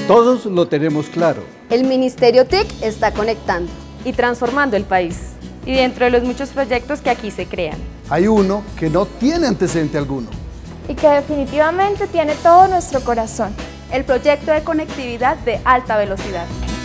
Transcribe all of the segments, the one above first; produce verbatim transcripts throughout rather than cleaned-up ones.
Todos lo tenemos claro. El Ministerio T I C está conectando y transformando el país. Y dentro de los muchos proyectos que aquí se crean, hay uno que no tiene antecedente alguno. Y que definitivamente tiene todo nuestro corazón. El proyecto de conectividad de alta velocidad.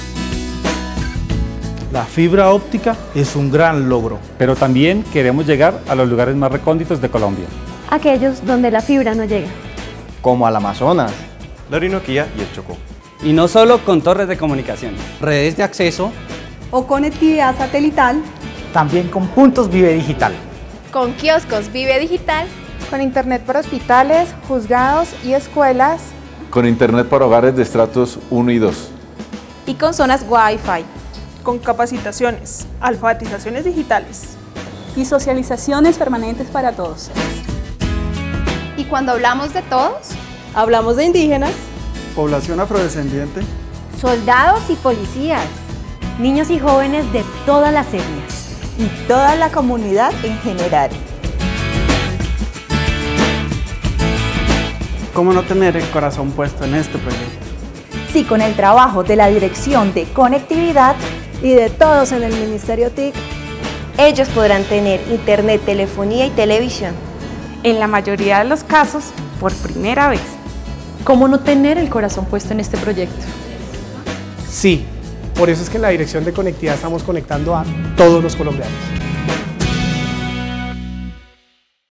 La fibra óptica es un gran logro. Pero también queremos llegar a los lugares más recónditos de Colombia. Aquellos donde la fibra no llega. Como al Amazonas, la Orinoquía y el Chocó. Y no solo con torres de comunicación, redes de acceso o conectividad satelital. También con puntos Vive Digital. Con kioscos Vive Digital. Con internet para hospitales, juzgados y escuelas. Con internet para hogares de estratos uno y dos. Y con zonas Wi-Fi. Con capacitaciones, alfabetizaciones digitales. Y socializaciones permanentes para todos. Y cuando hablamos de todos, hablamos de indígenas, población afrodescendiente, soldados y policías, niños y jóvenes de todas las etnias y toda la comunidad en general. ¿Cómo no tener el corazón puesto en este proyecto? Sí, con el trabajo de la Dirección de Conectividad y de todos en el Ministerio T I C, ellos podrán tener internet, telefonía y televisión. En la mayoría de los casos, por primera vez. ¿Cómo no tener el corazón puesto en este proyecto? Sí, por eso es que en la Dirección de Conectividad estamos conectando a todos los colombianos.